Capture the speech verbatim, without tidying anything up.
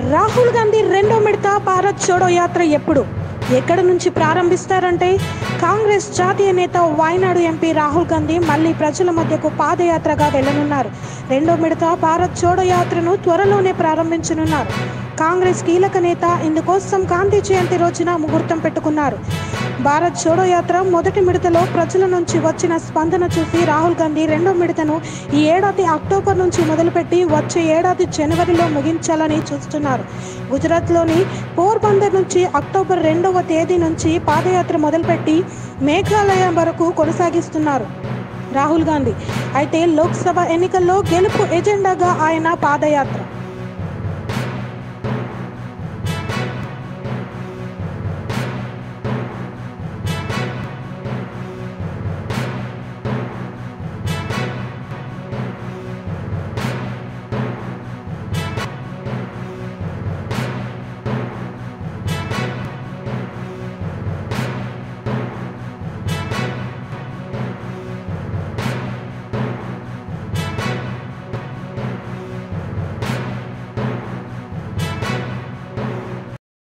రాహుల్ గాంధీ రెండో విడత భారత్ చోడో యాత్ర ఎప్పుడు ఎక్కడి నుంచి ప్రారంభిస్తారంటే కాంగ్రెస్ జాతీయ నేత వాయనాడు ఎంపీ రాహుల్ గాంధీ మళ్ళీ ప్రజల మధ్యకు పాదయాత్రగా వెళ్లనున్నారు. రెండో విడత భారత్ చోడో యాత్రను త్వరలోనే ప్రారంభించనున్నారు. కాంగ్రెస్ కీలక నేత ఇందుకోసం గాంధీ జయంతి రోజున ముహూర్తం పెట్టుకున్నారు. భారత్ చోడో యాత్ర మొదటి విడతలో ప్రజల నుంచి వచ్చిన స్పందన చూసి రాహుల్ గాంధీ రెండో విడతను ఈ ఏడాది అక్టోబర్ నుంచి మొదలుపెట్టి వచ్చే ఏడాది జనవరిలో ముగించాలని చూస్తున్నారు. గుజరాత్లోని పోర్బందర్ నుంచి అక్టోబర్ రెండవ తేదీ నుంచి పాదయాత్ర మొదలుపెట్టి మేఘాలయ వరకు కొనసాగిస్తున్నారు రాహుల్ గాంధీ. అయితే లోక్సభ ఎన్నికల్లో గెలుపు ఎజెండాగా ఆయన పాదయాత్ర